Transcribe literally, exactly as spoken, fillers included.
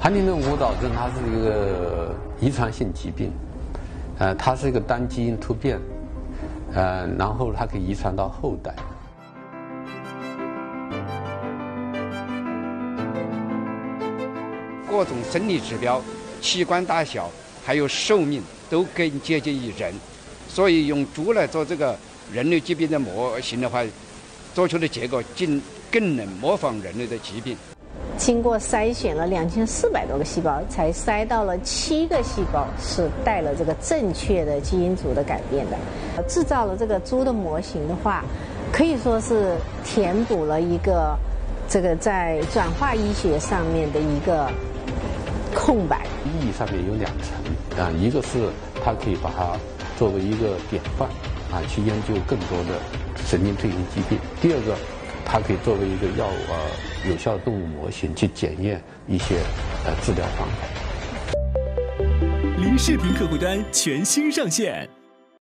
帕金顿舞蹈症它是一个遗传性疾病，呃，它是一个单基因突变，呃，然后它可以遗传到后代。 各种生理指标、器官大小还有寿命都更接近于人，所以用猪来做这个人类疾病的模型的话，做出的结果尽更能模仿人类的疾病。 经过筛选了两千四百多个细胞，才筛到了七个细胞是带了这个正确的基因组的改变的。制造了这个猪的模型的话，可以说是填补了一个这个在转化医学上面的一个空白。 意义上面有两层啊，一个是它可以把它作为一个典范啊，去研究更多的神经退行疾病；第二个，它可以作为一个药呃有效的动物模型去检验一些呃治疗方法。 林视频客户端全新上线。